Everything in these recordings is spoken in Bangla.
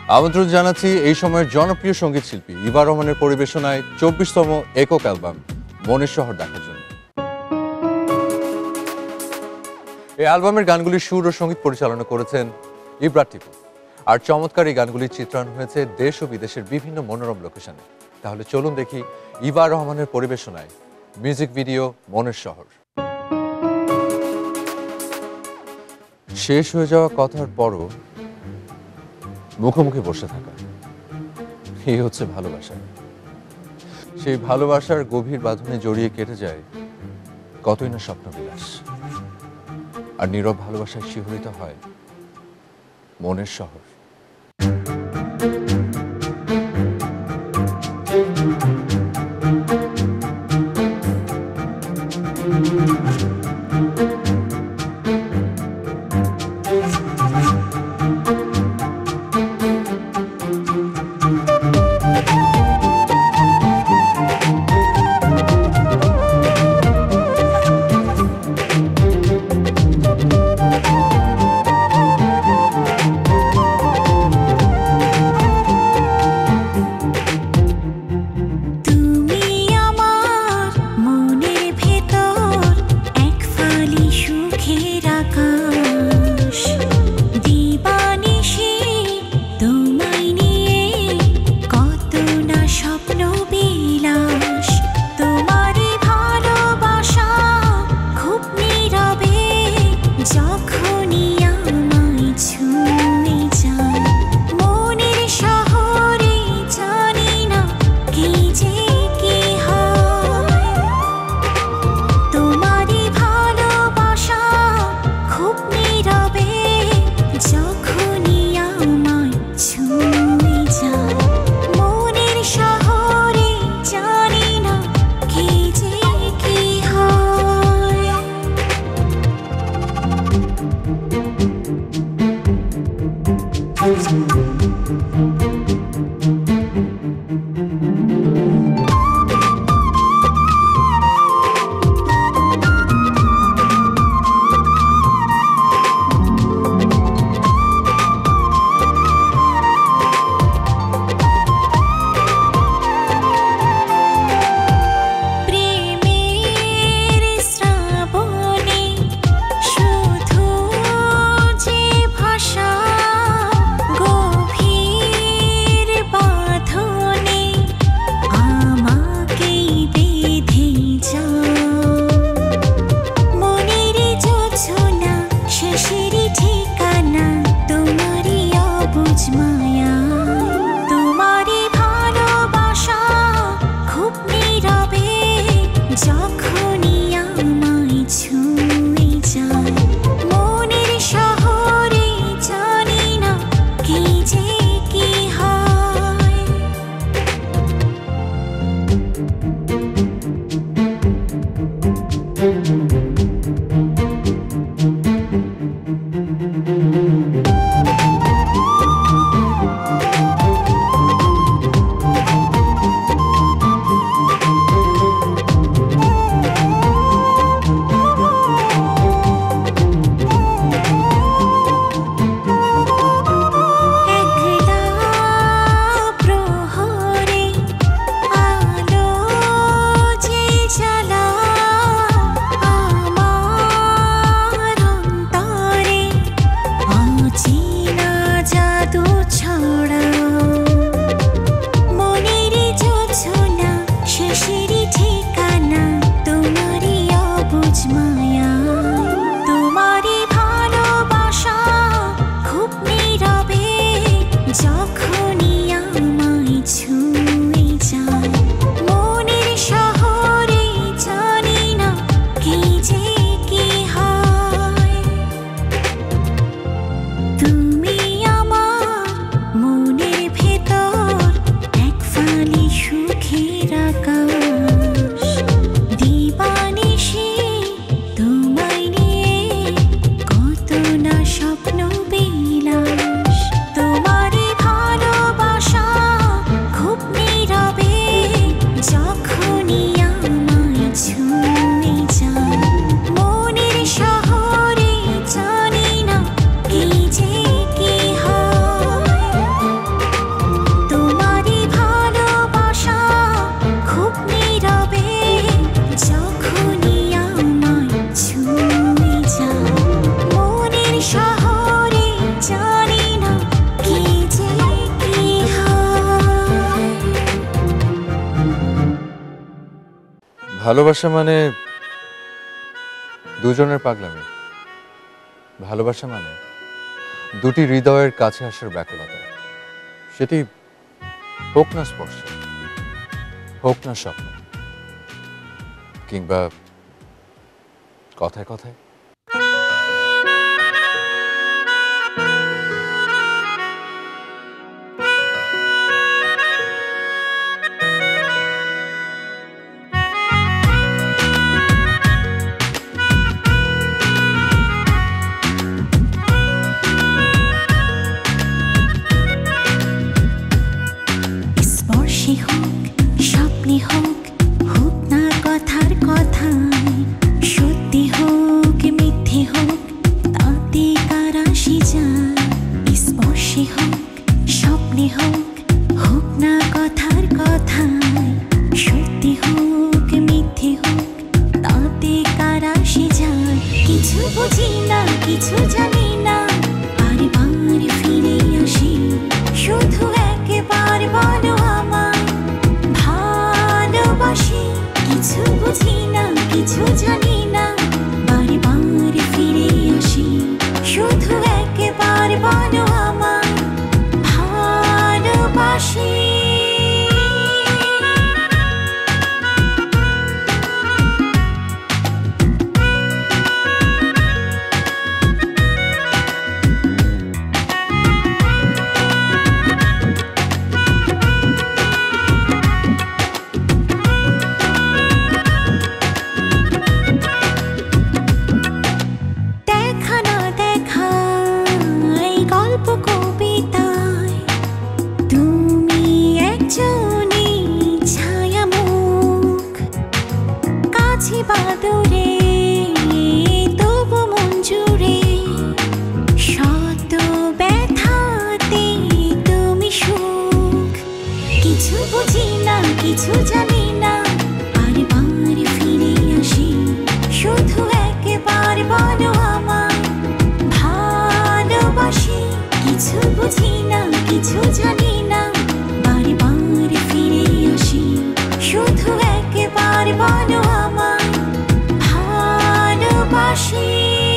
আমন্ত্রণ জানাচ্ছি এই সময়ের জনপ্রিয় সঙ্গীত শিল্পী ইভা রহমানের পরিবেশনায় 24তম একক অ্যালবাম মনের শহর দেখার জন্য। এই অ্যালবামের গানগুলির সুর ও সঙ্গীত পরিচালনা করেছেন ইব্রা টিপু। আর চমৎকার এই গানগুলির চিত্রায়ন হয়েছে দেশ ও বিদেশের বিভিন্ন মনোরম লোকেশনে। তাহলে চলুন দেখি ইভা রহমানের পরিবেশনায় মিউজিক ভিডিও মনের শহর। শেষ হয়ে যাওয়া কথার পরও মুখোমুখি বসে থাকা, এই হচ্ছে ভালোবাসা। সেই ভালোবাসার গভীর বাঁধনে জড়িয়ে কেটে যায় কতই না স্বপ্নবিলাস। আর নীরব ভালোবাসায় শিহরিত হয় মনের শহর। শহরে জানি না কি যে কি হয়। ভালোবাসা মানে দুজনের পাগলামি, ভালোবাসা মানে দুটি হৃদয়ের কাছে আসার ব্যাকুলতা, সেটি হোক না স্পর্শ, হোক না স্বপ্ন, কিংবা কথায় কথায়। স্পর্শে হোক স্বপ্নে হোক, হোক না কথার কথায়, সত্যি হোক মিথ্যে হোক তাতে কার আসে যায়। স্পর্শে হোক স্বপ্নে হোক, হোক না কথার কথায়, সত্যি হোক মিথ্যে হোক তাতে কার আসে যায়। কিছু বুঝি না কিছু জানি না, বারবার ফিরে আসি, শুধু একবার বলো আমায় ভালোবাসি। কিছু বুঝি না কিছু জানি না, বারবার ফিরে আসি, শুধু একবার বলো আমায় ভালোবাসি। দেখা না দেখা এই গল্প কবিতায় তুমি একজনই ছায়ামুখ, কাছে বা দূরে তবু মন জুড়ে, শত ব্যথাতে তুমি সুখ। কিছু বুঝি না কিছু জানি না, বারবার ফিরে আসি, শুধু একবার বলো আমায় ভালোবাসি। কিছু বুঝি না কিছু জানি না, বারবার ফিরে আসি, শুধু একবার বলো আমায় ভালোবাসি।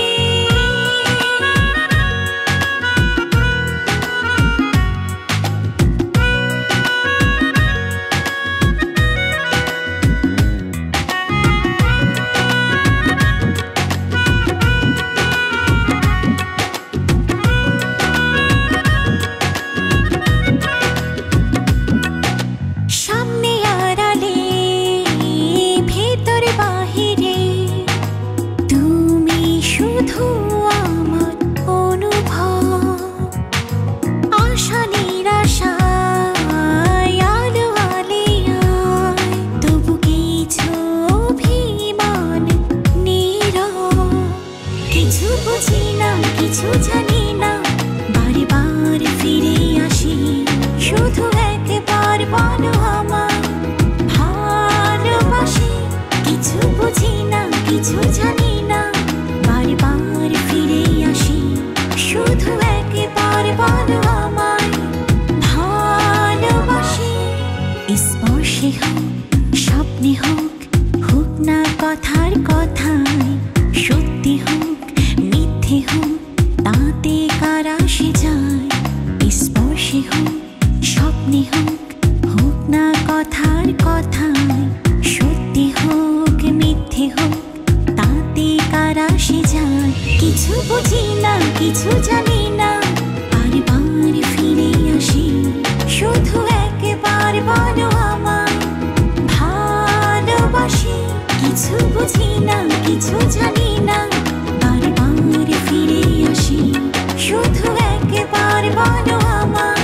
সামনে আড়ালে ভেতর বাহিরে তুমি শুধু আমার অনুভব, আশা নিরাশায় আলো আলিয়ায়, তবু কিছু অভিমান নীরব। কিছু বুঝি না কিছু জানি না, বারবার ফিরে আসি, শুধু একবার বলো আমায় ভালোবাসি। কিছু বুঝি না কিছু জানি না, বারবার ফিরে আসি, শুধু একবার বলো আমায় ভালোবাসি। স্পর্শে হোক স্বপ্নে হোক, হোক না কথার কথায়, সত্যি হোক মিথ্যে হোক তাতে কার আসে যায়। স্পর্শে হোক স্বপ্নে হোক, হোক না কথার কথায়, সত্যি হোক মিথ্যে হোক তাতে কার আসে যায়। কিছু বুঝি না কিছু জানি না, বারবার ফিরে আসি, শুধু একবার বলো আমায় ভালোবাসি। কিছু বুঝি না কিছু জানি না, বারবার ফিরে আসি, শুধু একবার বলো আমায়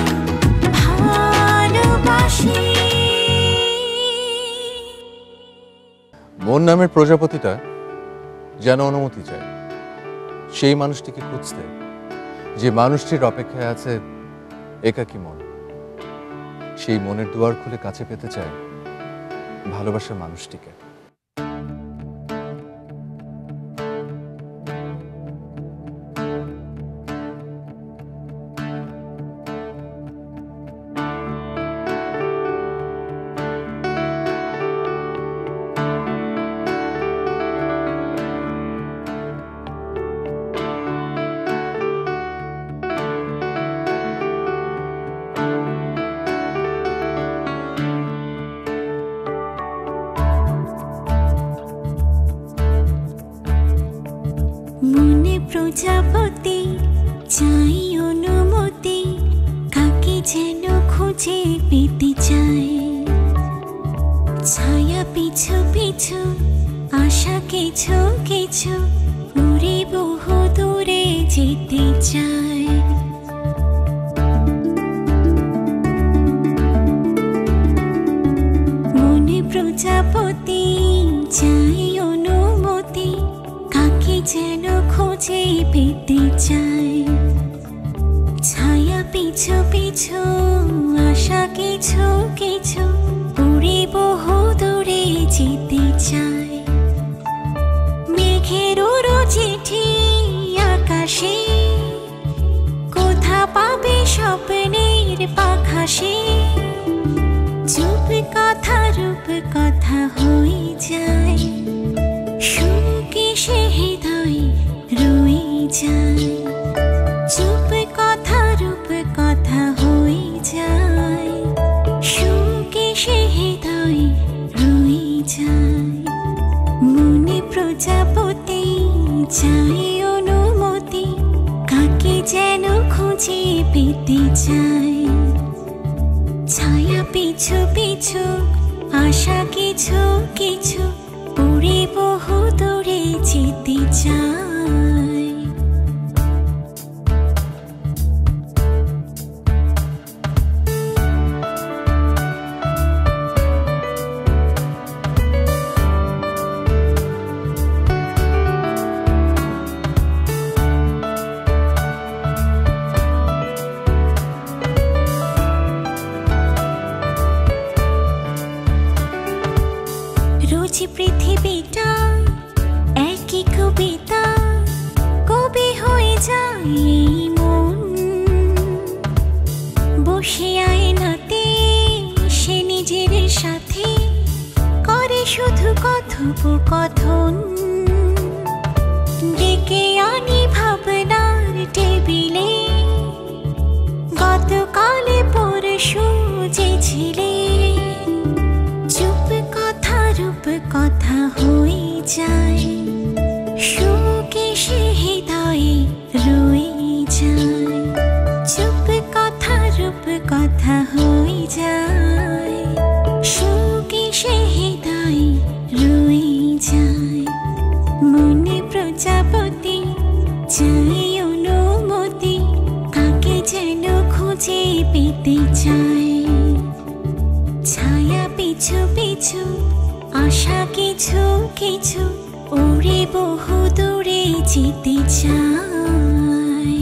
ভালোবাসি। মন নামের প্রজাপতিটা যেন অনুমতি চায় সেই মানুষটিকে খুঁজতে, যে মানুষটির অপেক্ষায় আছে একাকী মন। সেই মনের দুয়ার খুলে কাছে পেতে চায় ভালোবাসার মানুষটিকে। প্রজাপতি চাই অনুমতি কাকে যেন খুঁজে পেতে চাই ছায়া পিছু পিছু আশা কিছু কিছু উড়ে বহু দূরে যেতে চাই মনে প্রজাপতি চাই অনুমতি কাকে যেন খুঁজে পেতে চাই ছায়া পিছু পিছু আশা কিছু কিছু উড়ে বহু দূরে যেতে চাই মেঘের চিঠি আকাশে কোথা পাবে স্বপ্নের পাখাসে চুপ কথা রূপ কথা হয়ে যায় সুখে সে হৃদয় রয়ে যায় চুপ কথা রূপ কথা হয়ে যায় সুখে সে হৃদয় রয়ে যায় মনে প্রজাপতি চাই অনুমতি কাকে যেন খুঁজে পেতে চাই ছায়া পিছু পিছু আশা কিছু কিছু উড়ে বহু দূরে যেতে চাই রোজ পৃথিবীটা একই কবিতা কবি হয়ে যায় এই মন বসে আয়নাতে সে নিজের সাথে করে শুধু কথোপকথন ডেকে আনি ভাবনার টেবিলে গতকালে পরশু যে ছিলে চুপ কথা রূপ কথা হয়ে যায় সুখে সে হৃদয়ে রয়ে যায় চুপ কথা রূপ কথা হয়ে যায় সুখে সে হৃদয়ে রয়ে যায় মনে প্রজাপতি চাই অনুমতি কাকে যেন খুঁজে পেতে চাই ছায়া পিছু পিছু আশা কিছু কিছু উড়ে বহু দূরে যেতে চাই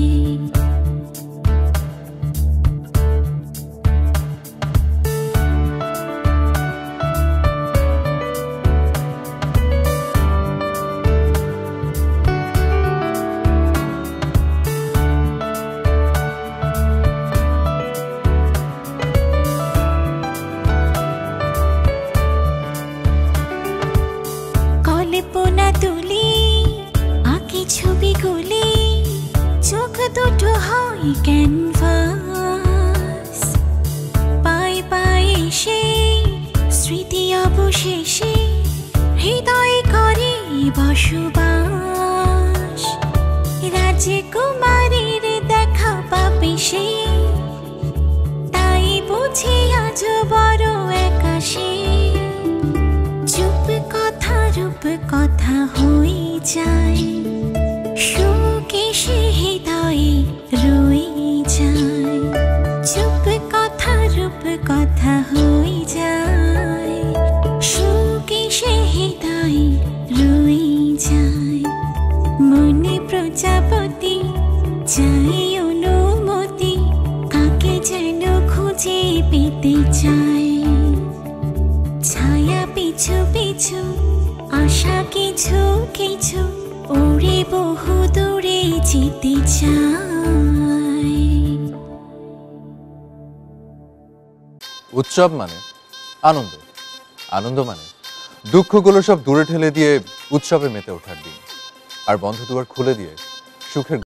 কল্পনা তুলি আঁকি ছবিগুলি চোখ দুটো হয় ক্যানভাস পায়ে পায়ে এসে স্মৃতি অবশেষে হৃদয় করে বসবাস রাজকুমারীর দেখা পাবে সে তাই বুঝি আজ বড় একাশে চুপ কথা রূপ কথা হয়ে যায় সুখে সে হৃদয়ে রয়ে যায় চুপ কথা রূপ কথা হয়ে যায় সুখে সে হৃদয়ে রয়ে যায় মনে প্রজাপতি চাই অনুমতি কাকে যেন খুঁজে পেতে চাই ছায়া পিছু পিছু আশা কিছু কিছু উড়ে বহু দূরে যেতে চাই উৎসব মানে আনন্দ আনন্দ মানে দুঃখগুলো সব দূরে ঠেলে দিয়ে উৎসবে মেতে ওঠার দিন আর বন্ধ দুয়ার খুলে দিয়ে সুখের